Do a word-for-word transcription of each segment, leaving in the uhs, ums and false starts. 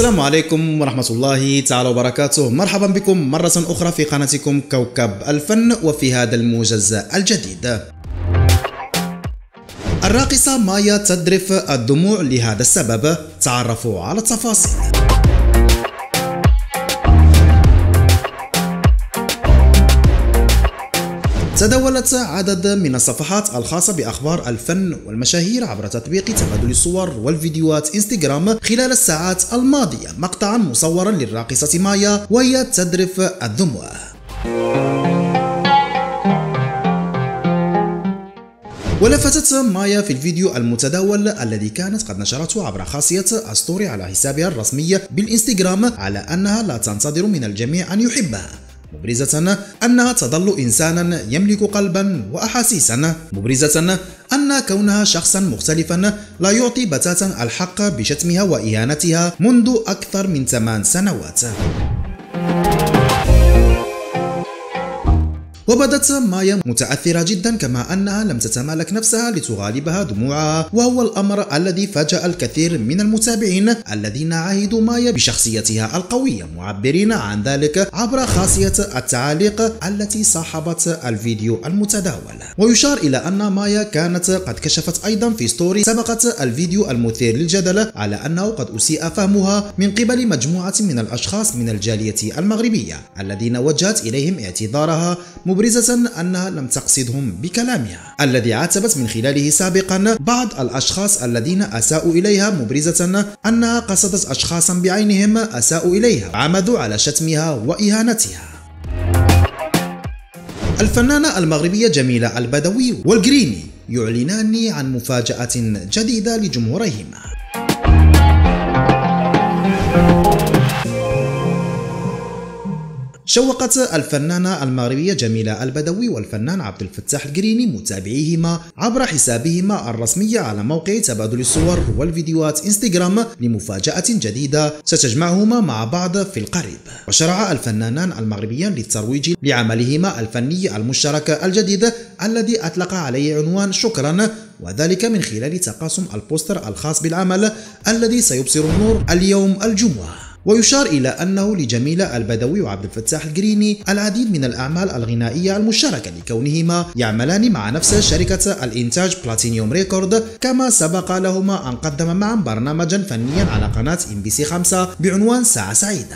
السلام عليكم ورحمة الله تعالى وبركاته. مرحبا بكم مرة أخرى في قناتكم كوكب الفن وفي هذا الموجز الجديد. الراقصة مايا تذرف الدموع لهذا السبب، تعرفوا على التفاصيل. تداولت عدد من الصفحات الخاصة بأخبار الفن والمشاهير عبر تطبيق تبادل الصور والفيديوهات انستغرام خلال الساعات الماضية مقطعا مصورا للراقصة مايا وهي تذرف الدموع. ولفتت مايا في الفيديو المتداول الذي كانت قد نشرته عبر خاصية ستوري على حسابها الرسمي بالانستغرام على أنها لا تنتظر من الجميع أن يحبها، مبرزة أنها تظل إنسانا يملك قلبا وأحاسيسا، مبرزة أن كونها شخصا مختلفا لا يعطي بتاتا الحق بشتمها وإهانتها منذ أكثر من ثمان سنوات. وبدت مايا متأثرة جدا، كما أنها لم تتمالك نفسها لتغالبها دموعها، وهو الأمر الذي فاجأ الكثير من المتابعين الذين عاهدوا مايا بشخصيتها القوية، معبرين عن ذلك عبر خاصية التعاليق التي صاحبت الفيديو المتداول. ويشار إلى أن مايا كانت قد كشفت أيضا في ستوري سبقت الفيديو المثير للجدل على أنه قد أسيء فهمها من قبل مجموعة من الأشخاص من الجالية المغربية الذين وجهت إليهم اعتذارها، مبرزة أنها لم تقصدهم بكلامها الذي عاتبت من خلاله سابقا بعض الأشخاص الذين أساءوا إليها، مبرزة أنها قصدت أشخاصا بعينهم أساءوا إليها وعمدوا على شتمها وإهانتها. الفنانة المغربية جميلة البدوي والجريني يعلنان عن مفاجأة جديدة لجمهورهما. شوقت الفنانة المغربية جميلة البدوي والفنان عبد الفتاح الجريني متابعيهما عبر حسابهما الرسمي على موقع تبادل الصور والفيديوهات انستغرام لمفاجأة جديدة ستجمعهما مع بعض في القريب. وشرع الفنانان المغربيان للترويج لعملهما الفني المشترك الجديد الذي أطلق عليه عنوان شكرا، وذلك من خلال تقاسم البوستر الخاص بالعمل الذي سيبصر النور اليوم الجمعة. ويشار إلى أنه لجميلة البدوي وعبد الفتاح الجريني العديد من الأعمال الغنائية المشتركة لكونهما يعملان مع نفس شركة الإنتاج بلاتينيوم ريكورد، كما سبق لهما أن قدم معا برنامجا فنيا على قناة إم بي سي خمسة بعنوان ساعة سعيدة.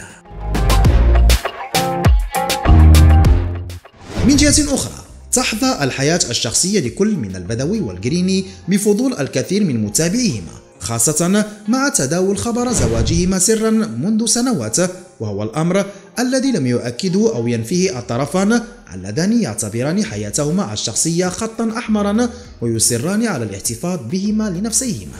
من جهة أخرى تحظى الحياة الشخصية لكل من البدوي والجريني بفضول الكثير من متابعيهما، خاصة مع تداول خبر زواجهما سرا منذ سنوات، وهو الأمر الذي لم يؤكده أو ينفيه الطرفان اللذان يعتبران حياتهما الشخصية خطا أحمرا ويصران على الاحتفاظ بهما لنفسيهما.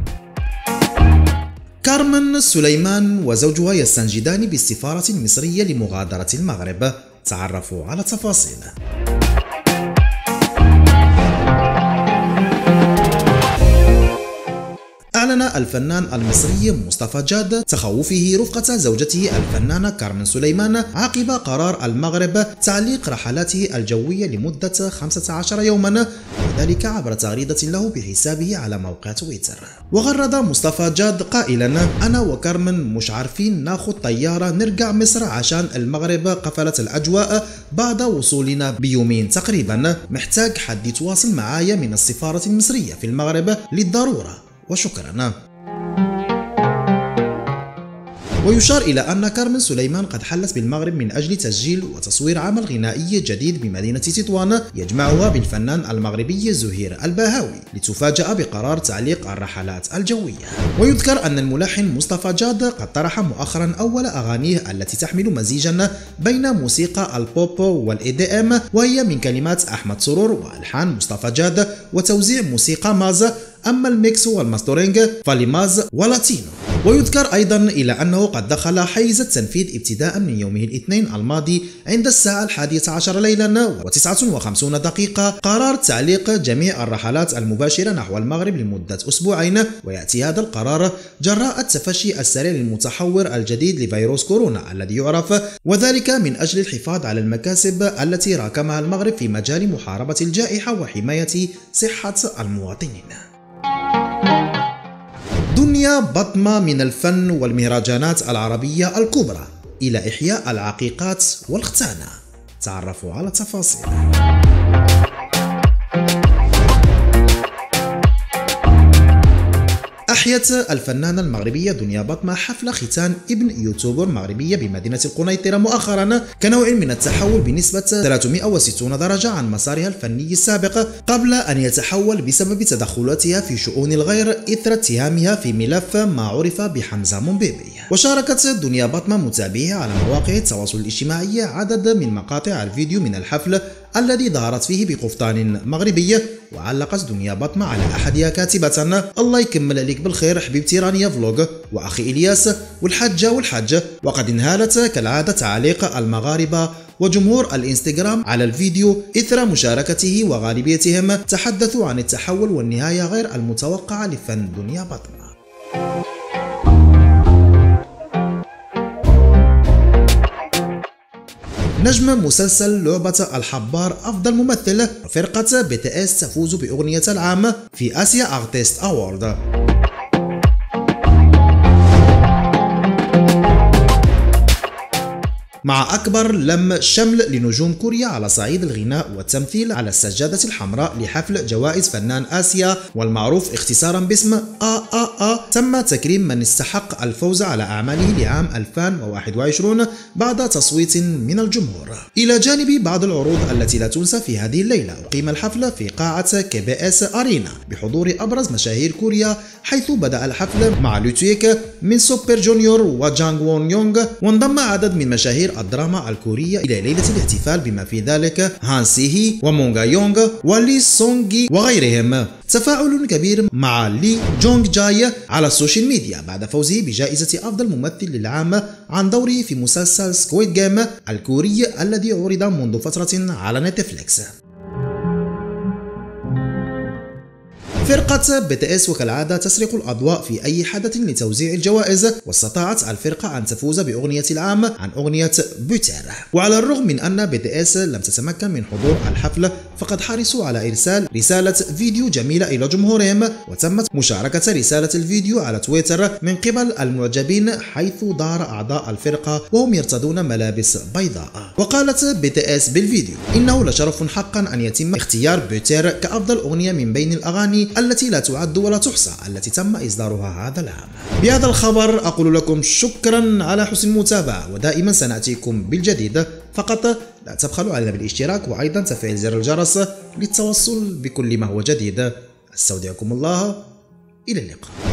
كارمن سليمان وزوجها يستنجدان بالسفارة المصرية لمغادرة المغرب، تعرفوا على التفاصيل. أعلن الفنان المصري مصطفى جاد تخوفه رفقة زوجته الفنانة كارمن سليمان عقب قرار المغرب تعليق رحلاته الجوية لمدة خمسة عشر يوما، وذلك عبر تغريدة له بحسابه على موقع تويتر. وغرد مصطفى جاد قائلا: أنا وكارمن مش عارفين ناخد طيارة نرجع مصر عشان المغرب قفلت الأجواء بعد وصولنا بيومين تقريبا، محتاج حد يتواصل معايا من السفارة المصرية في المغرب للضرورة، وشكرا. ويشار إلى أن كارمن سليمان قد حلت بالمغرب من أجل تسجيل وتصوير عمل غنائي جديد بمدينة تطوان يجمعها بالفنان المغربي زهير الباهاوي، لتفاجأ بقرار تعليق الرحلات الجوية. ويذكر أن الملحن مصطفى جاد قد طرح مؤخرا أول أغانيه التي تحمل مزيجا بين موسيقى البوب والإي دي إم، وهي من كلمات أحمد سرور وألحان مصطفى جاد وتوزيع موسيقى ماز، أما الميكس والماسترينج فلماز ولاتينو. ويذكر أيضا إلى أنه قد دخل حيز التنفيذ ابتداء من يومه الاثنين الماضي عند الساعة الحادية عشر ليلا وتسعة وخمسين دقيقة قرار تعليق جميع الرحلات المباشرة نحو المغرب لمدة أسبوعين، ويأتي هذا القرار جراء التفشي السريع للمتحور الجديد لفيروس كورونا الذي يعرف، وذلك من أجل الحفاظ على المكاسب التي راكمها المغرب في مجال محاربة الجائحة وحماية صحة المواطنين. دنيا بطمة من الفن والمهرجانات العربية الكبرى إلى إحياء العقيقات والختانة. تعرفوا على التفاصيل. أحيت الفنانة المغربية دنيا بطمة حفل ختان ابن يوتيوبر مغربية بمدينة القنيطرة مؤخرا كنوع من التحول بنسبة ثلاثمئة وستين درجة عن مسارها الفني السابق، قبل أن يتحول بسبب تدخلاتها في شؤون الغير إثر اتهامها في ملف ما عرف بحمزة مومبيبي. وشاركت دنيا بطمة متابعيها على مواقع التواصل الاجتماعي عدد من مقاطع الفيديو من الحفل الذي ظهرت فيه بقفطان مغربي. وعلقت دنيا بطمة على أحدها كاتبة: الله يكمل عليك بالخير حبيبتي رانيا فلوغ وأخي إلياس والحجة والحج. وقد انهالت كالعادة تعليق المغاربة وجمهور الانستغرام على الفيديو إثر مشاركته، وغالبيتهم تحدثوا عن التحول والنهاية غير المتوقعة لفن دنيا بطمة. نجم مسلسل لعبة الحبار أفضل ممثل، فرقة بي تي اس تفوز بأغنية العام في آسيا أرتيست أوورد. مع أكبر لم شمل لنجوم كوريا على صعيد الغناء والتمثيل على السجادة الحمراء لحفل جوائز فنان آسيا والمعروف اختصارا باسم آ آ آ، تم تكريم من استحق الفوز على أعماله لعام ألفين وواحد وعشرين بعد تصويت من الجمهور. إلى جانب بعض العروض التي لا تنسى في هذه الليلة، أقيم الحفل في قاعة كي بي اس أرينا بحضور أبرز مشاهير كوريا، حيث بدأ الحفل مع لوتويك من سوبر جونيور وجانغ وون يونغ، وانضم عدد من مشاهير الدراما الكورية إلى ليلة الاحتفال بما في ذلك هان سي هي ومونغا يونغ ولي سونغي وغيرهم. تفاعل كبير مع لي جونغ جاي على السوشيال ميديا بعد فوزه بجائزة أفضل ممثل للعام عن دوره في مسلسل سكويد جيم الكوري الذي عرض منذ فترة على نتفليكس. فرقة بي تي اس وكالعادة تسرق الأضواء في أي حدث لتوزيع الجوائز، واستطاعت الفرقة أن تفوز بأغنية العام عن أغنية بوتر. وعلى الرغم من أن بي تي اس لم تتمكن من حضور الحفل، فقد حرصوا على إرسال رسالة فيديو جميلة إلى جمهورهم، وتمت مشاركة رسالة الفيديو على تويتر من قبل المعجبين، حيث ظهر أعضاء الفرقة وهم يرتدون ملابس بيضاء. وقالت بي تي اس بالفيديو: إنه لشرف حقا أن يتم اختيار بوتر كأفضل أغنية من بين الأغاني التي لا تعد ولا تحصى التي تم إصدارها هذا العام. بهذا الخبر أقول لكم شكرا على حسن المتابعة، ودائما سنأتيكم بالجديد، فقط لا تبخلوا علينا بالاشتراك وأيضا تفعيل زر الجرس للتوصل بكل ما هو جديد. استودعكم الله، إلى اللقاء.